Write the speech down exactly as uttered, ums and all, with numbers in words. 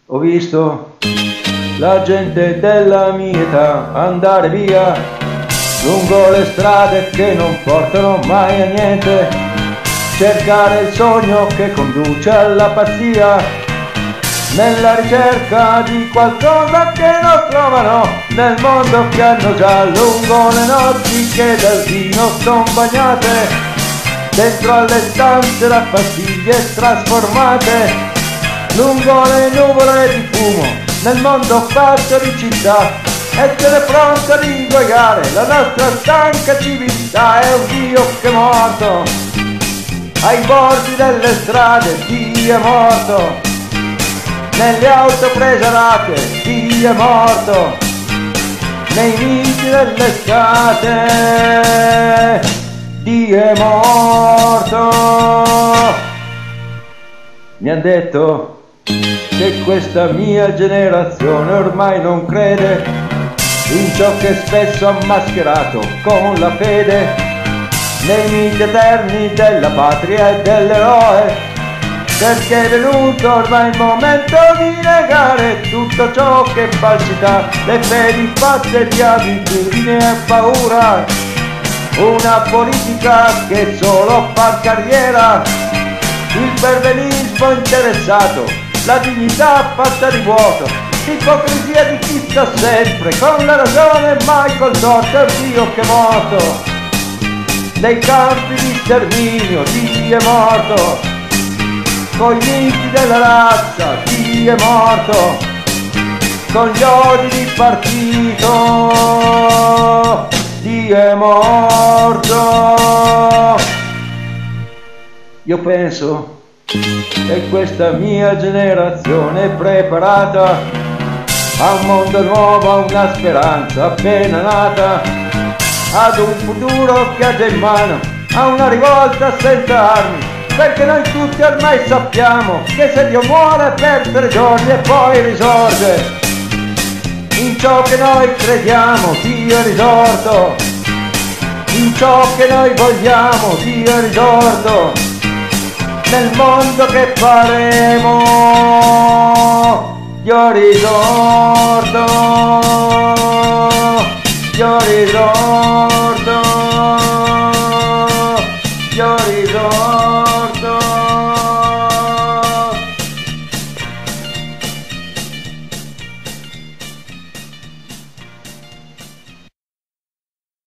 Ho visto la gente della mia età andare via lungo le strade che non portano mai a niente, cercare il sogno che conduce alla pazzia, nella ricerca di qualcosa che non trovano nel mondo che hanno già, lungo le notti che dal vino son bagnate, dentro alle stanze da pastiglie trasformate, lungo le nuvole di fumo nel mondo fatto di città, essere pronto ad ingoiare la nostra stanca civiltà. È un Dio che è morto ai bordi delle strade, Dio è morto nelle auto prese a rate, Dio è morto nei miti dell'estate, Dio è morto. Mi han detto che questa mia generazione ormai non crede in ciò che spesso ha mascherato con la fede, nei miti eterni della patria e dell'eroe, perché è venuto ormai il momento di negare tutto ciò che è falsità, le fedi fatte di abitudine e paura, una politica che solo fa carriera, il perbenismo interessato, la dignità fatta di vuoto, l'ipocrisia di chi sta sempre con la ragione e mai col torto. È un Dio che è morto nei campi di sterminio, Dio è morto con gli miti della razza, Dio è morto con gli odi di partito, Dio è morto. Io penso che questa mia generazione è preparata a un mondo nuovo, a una speranza appena nata, ad un futuro che ha già in mano, a una rivolta senza armi, perché noi tutti ormai sappiamo che se Dio muore per tre giorni e poi risorge, in ciò che noi crediamo Dio è risorto, in ciò che noi vogliamo Dio è risorto, nel mondo che faremo Dio è risorto, Dio è risorto.